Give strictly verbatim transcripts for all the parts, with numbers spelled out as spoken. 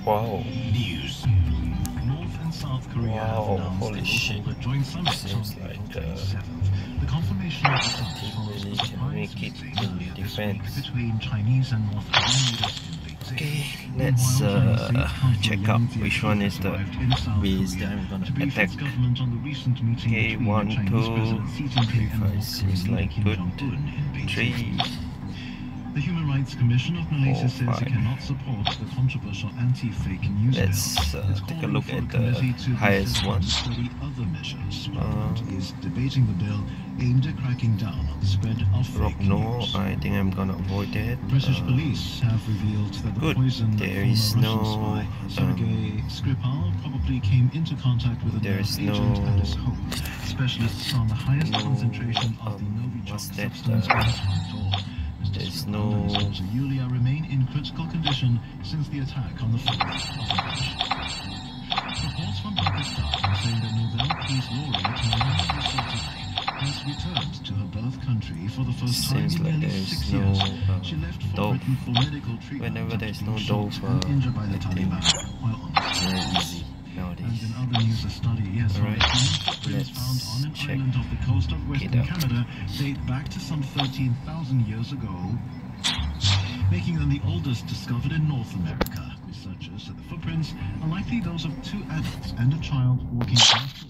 Wow. News. North and South Korea Wow, have announced holy they will shit. hold a joint summit Seems on like, April uh, twenty-seventh. The confirmation of the summit team follows really the can surprise make it meeting in earlier this week defense. between Chinese and North Korean leaders in Beijing. Okay, let's Meanwhile, Chinese uh, State Council check out Yang which one is Jiechi the arrived in South base Korea that I'm gonna to brief attack. its government on the recent meeting Okay, between one, Chinese two, President Xi Jinping three, and five, North Korean seems leader like Kim good. Jong-un in Beijing. Three, The Human Rights Commission of Malaysia four, says five. it cannot support the controversial anti-fake news Let's bill. uh, It's take a calling look for at a committee the to be highest set up one. to study other measures. Uh, Parliament is debating the bill aimed at cracking down on the spread of fake No, news. I think I'm gonna avoid that. British Uh, police have revealed that the good. poisoned There former is Russian no, spy Sergei um, Skripal probably came into contact with a there nerve is agent no- at his home. Specialists found the highest no, concentration of the um, Novichok what's that, substance uh, in his front door. Mister there's Skripal and his no- daughter Yulia remain in critical condition since the attack on the fourth of March. Reports from Pakistan are saying that Nobel Peace Laureate Malala Yousafzai has returned to her birth country for the first time Seems in like nearly there is six no, years. uh, She left for dove. Britain for medical treatment Whenever after there's being no shot dove, and uh, injured by the I think Taliban while on it's very holiday. easy And nowadays. in other news, a study has found Alright, human footprints found let's on an check island off the coast of western out. Canada date back to some thirteen thousand years ago, making them the oldest discovered in North America. Researchers said the footprints are likely those of two adults and a child walking barefoot.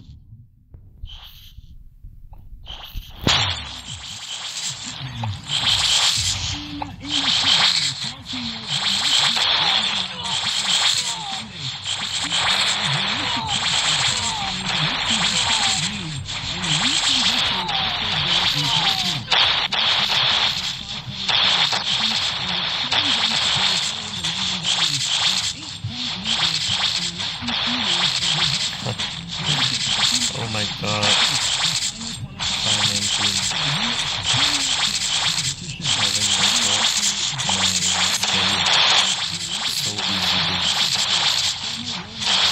Oh my god. Financing. Having my god. So easy.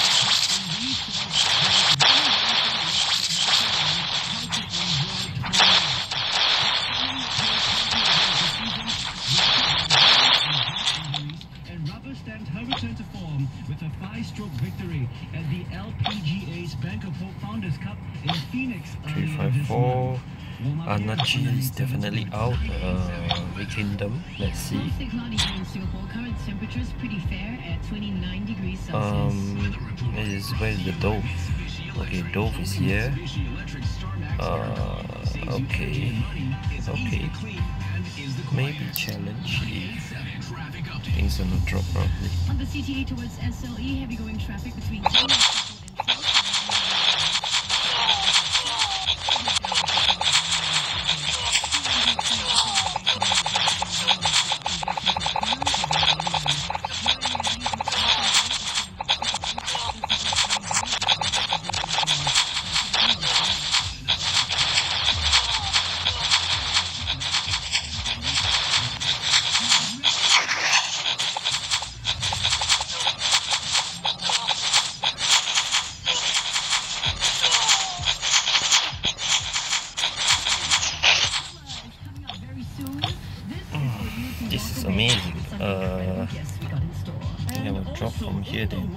And rubber stamped her return to form with a five-stroke victory at the L P G A's Bank of Hope Founders Cup in Phoenix three earlier five this four. month. Warm-up here Anachi on is definitely out. Uh, the kingdom. Let's see. Plastic cloudy here in Singapore. Current temperatures pretty fair at twenty-nine degrees Celsius. Um, is where's the dove? Okay, dove is here. Uh, okay, okay. Maybe challenge if things are not drop properly. On the C T A towards S L E, heavy going traffic between Changi and South. This is amazing. Uh, I think I will drop from here then.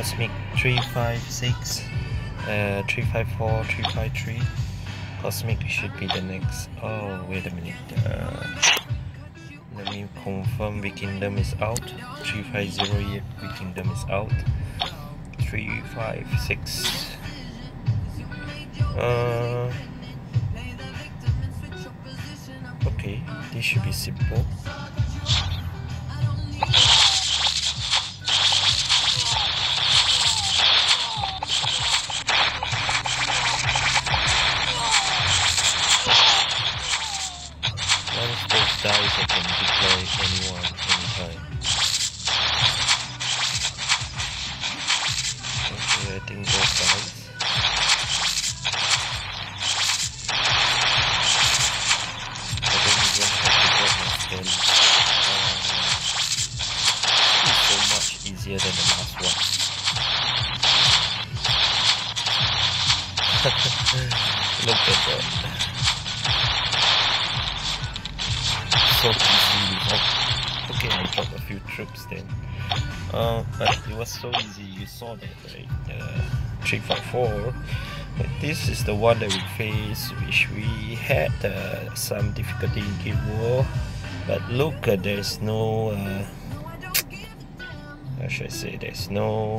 Cosmic three five six, uh, three five four, three five three. Cosmic should be the next. Oh, wait a minute. Uh, let me confirm. Weak Kingdom is out. three five zero, Weak Kingdom is out. three five six. Uh, okay, this should be simple. Once those dies, I can deploy anyone, anytime. Okay, I think those dies. I don't even have to drop my scan. Uh, it's so much easier than the last one. Look at that. So easy without... Okay, I dropped a few troops then. Uh, but it was so easy, you saw that, right? Uh, three five four. But this is the one that we faced, which we had uh, some difficulty in Guild War. But look, uh, there's no... Uh, how should I say? There's no...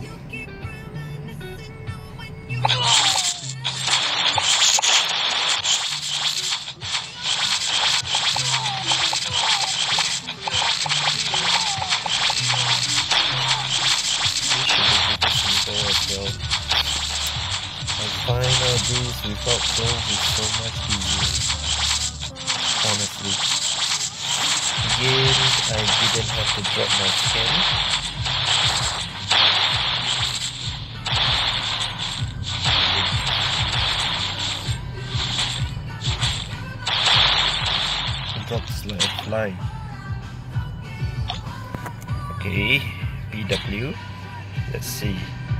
Final boost without growth is so much easier, honestly. Again, I didn't have to drop my scan. It drops like a fly. Okay, P W. Let's see.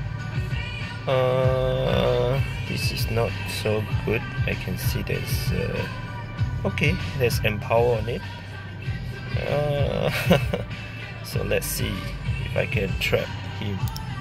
Uh, this is not so good. I can see there's uh, okay, there's empower on it. Uh, so let's see if I can trap him.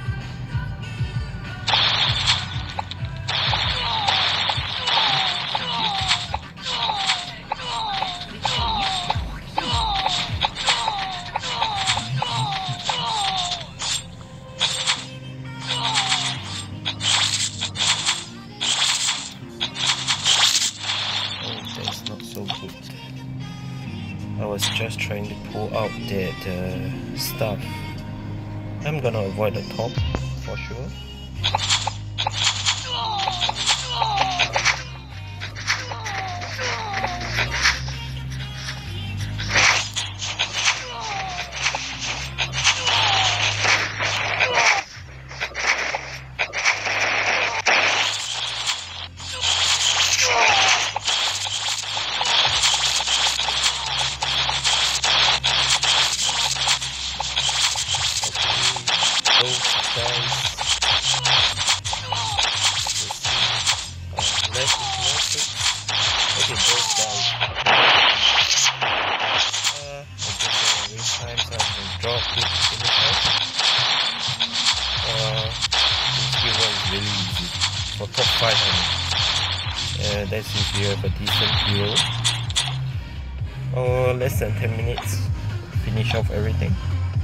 I was just trying to pull out that uh, stuff. I'm gonna avoid the top for sure. For top five, uh, that's if you have a decent hero. Or less than ten minutes, finish off everything.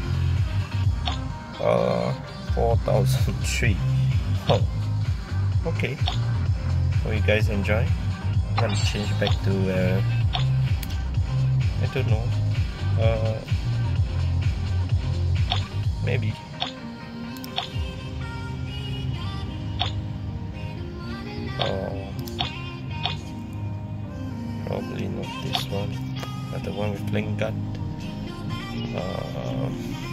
Uh, four thousand three. Oh, okay. Hope you guys enjoy. I'm gonna change back to uh, I don't know. Uh, maybe. Oh, probably not this one, but the one with Bling Gun. Uh,